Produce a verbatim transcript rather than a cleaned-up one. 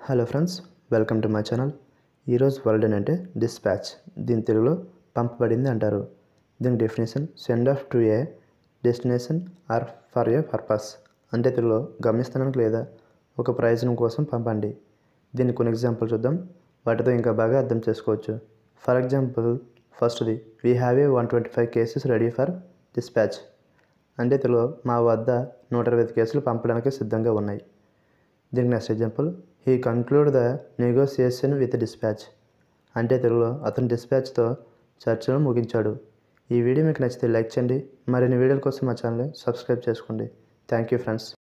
Hello friends, welcome to my channel. ఈరోజు word అంటే dispatch. దీని తెలుగులో పంపబడింది అంటారు. దీని definition send off to a destination or for a purpose. అంటే తెలుగులో గమ్యస్థానానికి లేదా ఒక ప్రయోజనం కోసం పంపండి. దీన్ని కొన్ని ఎగ్జాంపుల్ చూద్దాం, వాటితో ఇంకా బాగా అర్థం చేసుకోవచ్చు. ఫర్ ఎగ్జాంపుల్ ఫస్ట్ది, we have a one twenty five cases ready for dispatch. అంటే తెలుగులో మా వద్ద నూట ఇరవై ఐదు కేసులు పంపడానికి సిద్ధంగా ఉన్నాయి. దీనికి next example, he conclude the negotiation with dispatch. అంటే తెలుగులో అతను డిస్పాచ్తో చర్చను ముగించాడు. ఈ వీడియో మీకు నచ్చితే లైక్ చేయండి. మరిన్ని వీడియోల కోసం మా ఛానల్ని సబ్స్క్రైబ్ చేసుకోండి. Thank you friends.